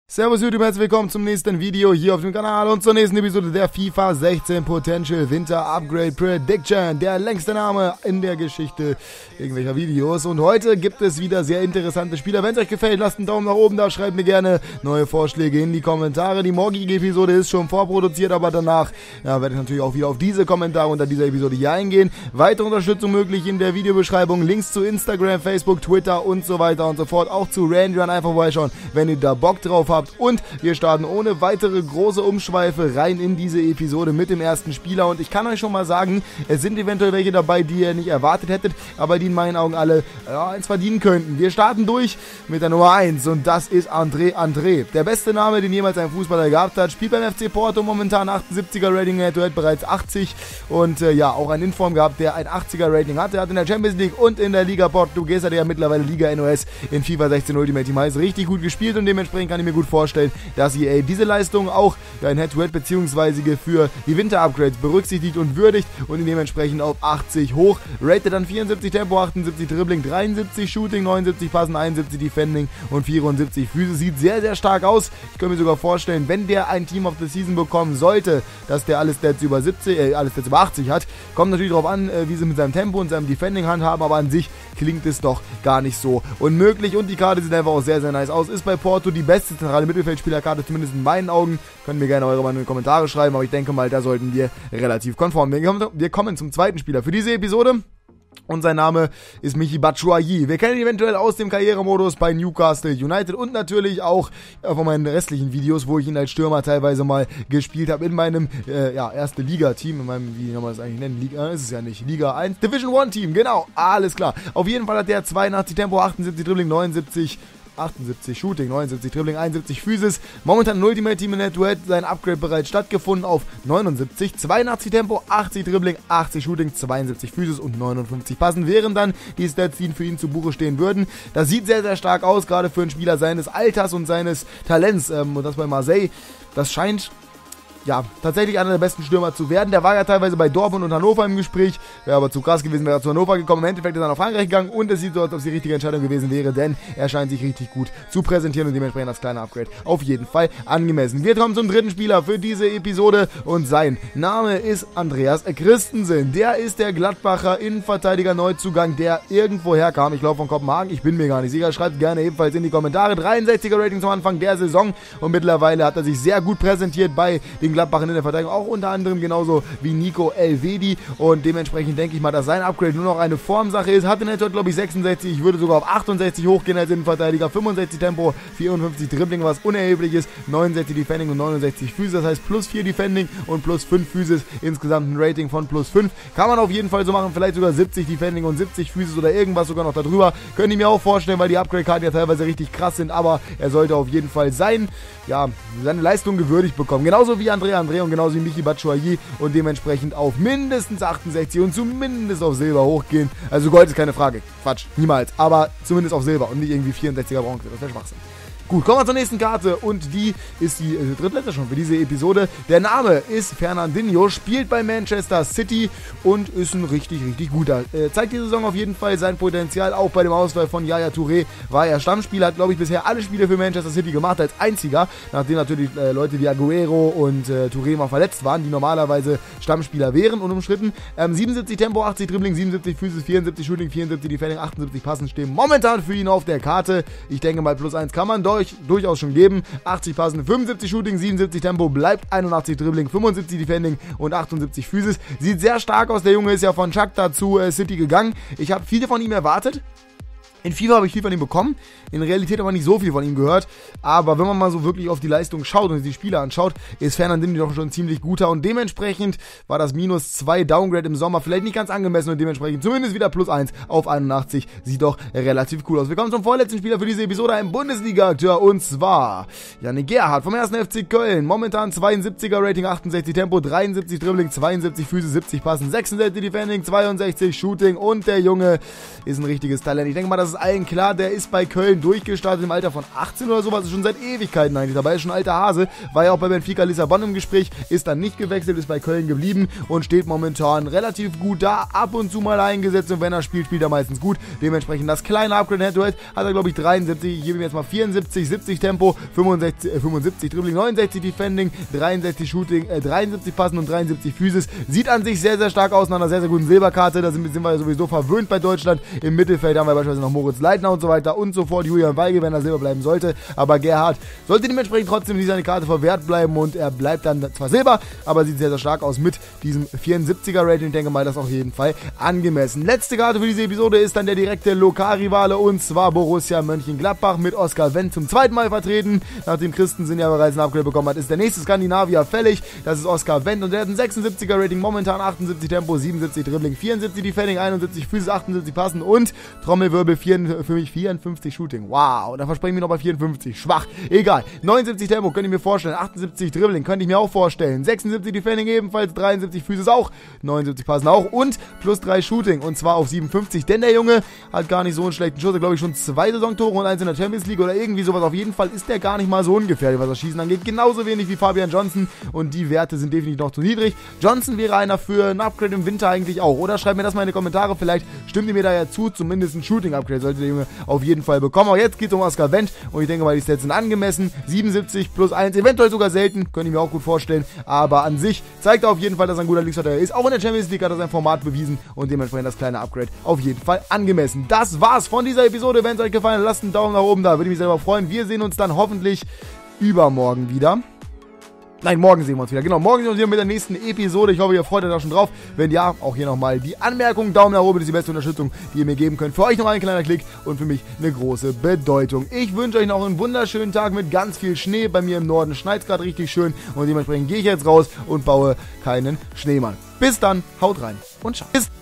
Servus YouTube, herzlich willkommen zum nächsten Video hier auf dem Kanal und zur nächsten Episode der FIFA 16 Potential Winter Upgrade Prediction, der längste Name in der Geschichte irgendwelcher Videos. Und heute gibt es wieder sehr interessante Spieler. Wenn es euch gefällt, lasst einen Daumen nach oben da, schreibt mir gerne neue Vorschläge in die Kommentare. Die morgige Episode ist schon vorproduziert, aber danach werde ich natürlich auch wieder auf diese Kommentare unter dieser Episode hier eingehen. Weitere Unterstützung möglich in der Videobeschreibung, Links zu Instagram, Facebook, Twitter und so weiter und so fort. Auch zu Randrun einfach vorbeischauen, wenn ihr da Bock drauf habt. Und wir starten ohne weitere große Umschweife rein in diese Episode mit dem ersten Spieler. Und ich kann euch schon mal sagen, es sind eventuell welche dabei, die ihr nicht erwartet hättet, aber die in meinen Augen alle eins verdienen könnten. Wir starten durch mit der Nummer 1 und das ist André. Der beste Name, den jemals ein Fußballer gehabt hat. Spielt beim FC Porto, momentan 78er Rating, Head-to-Head bereits 80 und auch einen Inform gehabt, der ein 80er Rating hatte. Er hat in der Champions League und in der Liga Portuguesa, der ja mittlerweile Liga NOS in FIFA 16 Ultimate Team heißt, richtig gut gespielt und dementsprechend kann ich mir gut vorstellen, dass EA diese Leistung auch in Head-to-Head bzw. für die Winter-Upgrades berücksichtigt und würdigt und ihn dementsprechend auf 80 hoch. Rated dann 74 Tempo, 78 Dribbling, 73 Shooting, 79 Passen, 71 Defending und 74 Füße. Sieht sehr, sehr stark aus. Ich könnte mir sogar vorstellen, wenn der ein Team of the Season bekommen sollte, dass der alle Stats über 80 hat. Kommt natürlich darauf an, wie sie mit seinem Tempo und seinem Defending handhaben, aber an sich klingt es doch gar nicht so unmöglich und die Karte sieht einfach auch sehr, sehr nice aus. Ist bei Porto die beste zentrale Mittelfeldspielerkarte, zumindest in meinen Augen. Könnt mir gerne eure Meinung in die Kommentare schreiben, aber ich denke mal, da sollten wir relativ konform werden. Wir kommen zum zweiten Spieler für diese Episode. Und sein Name ist Michy Batshuayi. Wir kennen ihn eventuell aus dem Karrieremodus bei Newcastle United und natürlich auch von meinen restlichen Videos, wo ich ihn als Stürmer teilweise mal gespielt habe in meinem erste Liga-Team, in meinem, wie kann man das eigentlich nennen, Liga, ist es ja nicht, Liga 1, Division 1 Team, genau, alles klar. Auf jeden Fall hat der 82 Tempo, 78 Dribbling, 78 Shooting, 79 Dribbling, 71 Physis. Momentan ein Ultimate Team in Head-to-Head, sein Upgrade bereits stattgefunden auf 79, 82 Tempo, 80 Dribbling, 80 Shooting, 72 Physis und 59 Passen, wären dann die Stats, die für ihn zu Buche stehen würden. Das sieht sehr, sehr stark aus, gerade für einen Spieler seines Alters und seines Talents. Und das bei Marseille, das scheint tatsächlich einer der besten Stürmer zu werden. Der war ja teilweise bei Dortmund und Hannover im Gespräch. Wäre aber zu krass gewesen, wäre er zu Hannover gekommen. Im Endeffekt ist er nach Frankreich gegangen und es sieht so aus, als ob es die richtige Entscheidung gewesen wäre, denn er scheint sich richtig gut zu präsentieren und dementsprechend das kleine Upgrade auf jeden Fall angemessen. Wir kommen zum dritten Spieler für diese Episode und sein Name ist Andreas Christensen. Der ist der Gladbacher Innenverteidiger Neuzugang, der irgendwo herkam. Ich glaube von Kopenhagen, ich bin mir gar nicht sicher. Schreibt gerne ebenfalls in die Kommentare. 63er Rating zum Anfang der Saison und mittlerweile hat er sich sehr gut präsentiert bei den Gladbach in der Verteidigung, auch unter anderem genauso wie Nico Elvedi und dementsprechend denke ich mal, dass sein Upgrade nur noch eine Formsache ist. Hat in der Tat, glaube ich, 66, ich würde sogar auf 68 hochgehen als Innenverteidiger, 65 Tempo, 54 Dribbling, was unerheblich ist, 69 Defending und 69 Physis, das heißt plus 4 Defending und plus 5 Physis, insgesamt ein Rating von plus 5. Kann man auf jeden Fall so machen, vielleicht sogar 70 Defending und 70 Physis oder irgendwas sogar noch darüber. Könnte ich mir auch vorstellen, weil die Upgrade-Karten ja teilweise richtig krass sind, aber er sollte auf jeden Fall seine Leistung gewürdigt bekommen. Genauso wie André und genauso wie Michy Batshuayi und dementsprechend auf mindestens 68 und zumindest auf Silber hochgehen. Also Gold ist keine Frage. Quatsch, niemals. Aber zumindest auf Silber und nicht irgendwie 64er Bronze. Das wäre Schwachsinn. Gut, kommen wir zur nächsten Karte und die ist die drittletzte schon für diese Episode. Der Name ist Fernandinho, spielt bei Manchester City und ist ein richtig, richtig guter. Zeigt die Saison auf jeden Fall sein Potenzial, auch bei dem Ausfall von Yaya Touré war er Stammspieler, hat glaube ich bisher alle Spiele für Manchester City gemacht als einziger, nachdem natürlich Leute wie Aguero und Touré mal verletzt waren, die normalerweise Stammspieler wären, unumstritten. 77 Tempo, 80 Dribbling, 77 Physis, 74 Shooting, 74 Defending, 78 Passen stehen momentan für ihn auf der Karte. Ich denke mal plus 1 kann man durchaus schon geben. 80 Passen, 75 Shooting, 77 Tempo, bleibt 81 Dribbling, 75 Defending und 78 Physis. Sieht sehr stark aus. Der Junge ist ja von Shakhtar zu City gegangen. Ich habe viel von ihm erwartet. In FIFA habe ich viel von ihm bekommen, in Realität aber nicht so viel von ihm gehört, aber wenn man mal so wirklich auf die Leistung schaut und die Spieler anschaut, ist Fernandinho doch schon ziemlich guter und dementsprechend war das -2 Downgrade im Sommer vielleicht nicht ganz angemessen und dementsprechend zumindest wieder plus 1 auf 81, sieht doch relativ cool aus. Wir kommen zum vorletzten Spieler für diese Episode, ein Bundesliga-Akteur und zwar Yannick Gerhardt vom 1. FC Köln, momentan 72er Rating, 68 Tempo, 73 Dribbling, 72 Füße, 70 Passen, 66 Defending, 62 Shooting und der Junge ist ein richtiges Talent. Ich denke mal, das das ist allen klar, der ist bei Köln durchgestartet im Alter von 18 oder sowas, ist schon seit Ewigkeiten eigentlich dabei, ist schon ein alter Hase, war ja auch bei Benfica Lissabon im Gespräch, ist dann nicht gewechselt, ist bei Köln geblieben und steht momentan relativ gut da, ab und zu mal eingesetzt und wenn er spielt, spielt er meistens gut, dementsprechend das kleine Upgrade Head-to-Head hat er glaube ich 73, ich gebe ihm jetzt mal 74, 70 Tempo, 75 Dribbling, 69 Defending, 63 Shooting, 73 Passen und 73 Physis, sieht an sich sehr, sehr stark aus, nach einer sehr, sehr guten Silberkarte, da sind wir ja sowieso verwöhnt bei Deutschland, im Mittelfeld haben wir beispielsweise noch Moritz Leitner und so weiter und so fort, Julian Weigel, wenn er Silber bleiben sollte, aber Gerhard sollte dementsprechend trotzdem nicht seine Karte verwehrt bleiben und er bleibt dann zwar Silber, aber sieht sehr, sehr stark aus mit diesem 74er Rating, ich denke mal, das ist auf jeden Fall angemessen. Letzte Karte für diese Episode ist dann der direkte Lokalrivale und zwar Borussia Mönchengladbach mit Oskar Wendt zum zweiten Mal vertreten, nachdem Christensen ja bereits ein Upgrade bekommen hat, ist der nächste Skandinavier fällig, das ist Oskar Wendt und der hat ein 76er Rating, momentan 78 Tempo, 77 Dribbling, 74 Defending, 71 Physis, 78 Passen und Trommelwirbel für mich 54 Shooting. Wow, da versprechen wir noch bei 54. Schwach. Egal. 79 Tempo könnte ich mir vorstellen. 78 Dribbling könnte ich mir auch vorstellen. 76 Defending ebenfalls. 73 Physis auch. 79 Passen auch. Und plus 3 Shooting. Und zwar auf 57. Denn der Junge hat gar nicht so einen schlechten Schuss. Glaube ich schon 2 Saisontore und 1 in der Champions League oder irgendwie sowas. Auf jeden Fall ist der gar nicht mal so ungefährlich, was das Schießen angeht. Genauso wenig wie Fabian Johnson. Und die Werte sind definitiv noch zu niedrig. Johnson wäre einer für ein Upgrade im Winter eigentlich auch. Oder schreibt mir das mal in die Kommentare. Vielleicht stimmt ihr mir da ja zu. Zumindest ein Shooting-Upgrade sollte der Junge auf jeden Fall bekommen. Aber jetzt geht es um Oskar Wendt und ich denke mal, die Stats sind angemessen. 77 plus 1, eventuell sogar selten, könnte ich mir auch gut vorstellen. Aber an sich zeigt er auf jeden Fall, dass er ein guter Linksverteidiger ist. Auch in der Champions League hat er sein Format bewiesen und dementsprechend das kleine Upgrade auf jeden Fall angemessen. Das war's von dieser Episode. Wenn es euch gefallen hat, lasst einen Daumen nach oben da, würde ich mich selber freuen. Wir sehen uns dann hoffentlich übermorgen wieder. Nein, morgen sehen wir uns wieder. Genau, morgen sehen wir uns wieder mit der nächsten Episode. Ich hoffe, ihr freut euch da schon drauf. Wenn ja, auch hier nochmal die Anmerkung. Daumen nach oben, das ist die beste Unterstützung, die ihr mir geben könnt. Für euch noch ein kleiner Klick und für mich eine große Bedeutung. Ich wünsche euch noch einen wunderschönen Tag mit ganz viel Schnee. Bei mir im Norden schneit es gerade richtig schön und dementsprechend gehe ich jetzt raus und baue keinen Schneemann. Bis dann, haut rein und ciao.